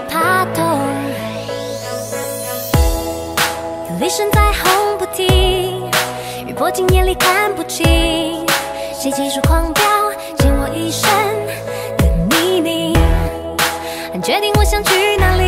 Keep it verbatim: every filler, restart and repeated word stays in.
怕痛。雷声在轰不停，雨泼进眼里看不清，谁技术狂飙，溅我一身的泥泞。决定我想去哪里。